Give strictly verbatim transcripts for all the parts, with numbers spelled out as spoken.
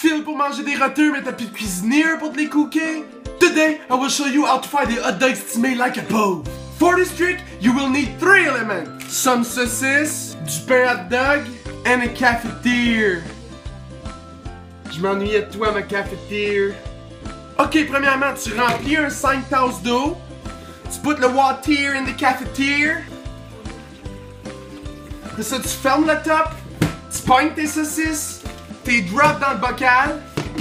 file pour manger des roteux, mais t'as plus de cuisinier pour te les cooker? Today, I will show you how to fry the hot dogs steaming like a pro. For this trick, you will need three elements. Some saucisses, du pain hot dog, and a cafetière. Je m'ennuyais de toi, ma cafetière. Ok, premièrement, tu remplis un cinq tasses d'eau. Tu put le water in the cafetière. Après ça, tu fermes le top. Tu pognes tes saucisses. T'es drop dans le bocal.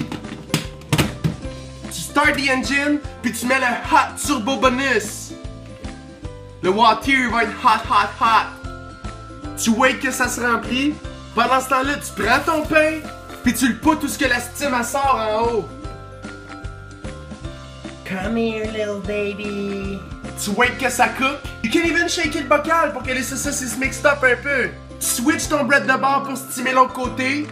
Tu start the engine. Puis tu mets le hot turbo bonus. Le water va être hot, hot, hot. Tu wait que ça se remplit. Pendant ce temps-là, tu prends ton pain. Puis tu le poutes tout ce que la steam elle sort en haut. Come here, little baby. Tu wait que ça cook. You can even shake le bocal pour que les saucisses se mixed up un peu. Tu switch ton bread de bord pour steamer l'autre côté.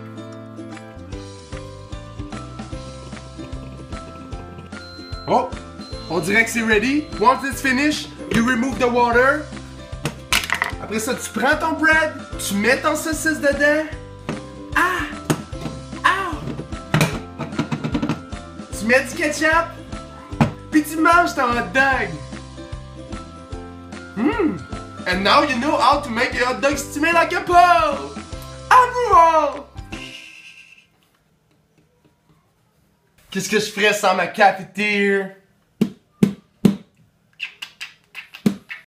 Oh, on dirait que c'est ready. Once it's finished, you remove the water. Après ça, tu prends ton bread, tu mets ton saucisse dedans. Ah! Ah! Tu mets du ketchup. Puis tu manges ton hot dog. Hmm. And now you know how to make a hot dog steaming like a pro. Approval! Qu'est-ce que je ferais sans ma cafetière?